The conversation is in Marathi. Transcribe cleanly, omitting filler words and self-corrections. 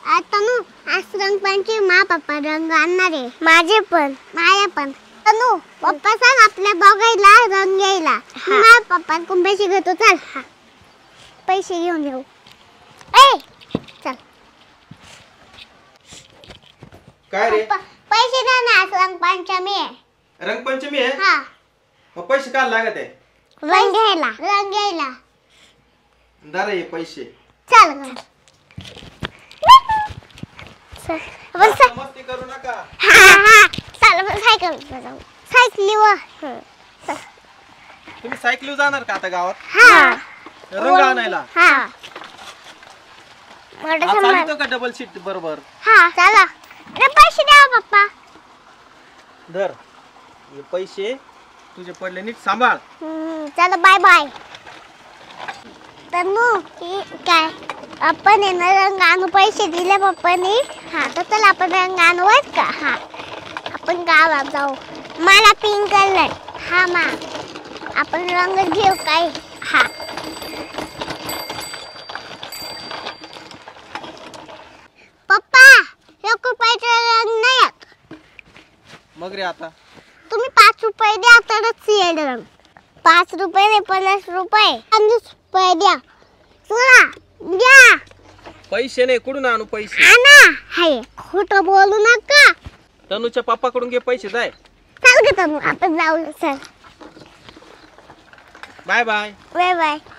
तनू आज रंगपंचमी मा पप्पा रंग आणणार आहे. माझे पण तनू पप्पा सांग आपल्या दोघांना रंग घ्यायला. मा पप्पांकडून पैसे घेतो. चल पैसे घेऊन येऊ. चल काय रे पैसे द्या ना. आज रंगपंचमी आहे. रंगपंचमी आहे. हा मग पैसे काय लागत आहे? रंग घ्यायला दारा ये पैसे. चल मस्ती करू नका. चल सायकल जाऊ. सायकलीवर तुम्ही सायकलीवर जाणार का आता गावात हा रंग आणायला? हा आज चालतो का डबल सीट बरोबर? हा चला. पैसे द्या पप्पा. धर हे पैसे तुझे पडले, नीट सांभाळ. चला बाय बाय. तनू काय आपण येणार रंग आणू. पैसे दिले पप्पानी. हा तर चल आपण रंग आणू बर का. हा आपण गावात जाऊ. मला पिंक कलर. हा मा आपण रंग घेऊ काय. हा पप्पा 1 रुपयाचा रंग नाही येत. मग रे आता तुम्ही 5 रुपये द्या तरच येईल रंग. 5 रुपये नाही 50 रुपये 50 रुपये द्या. चला द्या. पैसे नाही, कुठून आणू पैसे? आणा. हाय खोटं बोलू नका. तनूच्या पप्पाकडून घे पैसे. जाय. चल ग तनू आपण जाऊ. चल बाय बाय. Bye bye.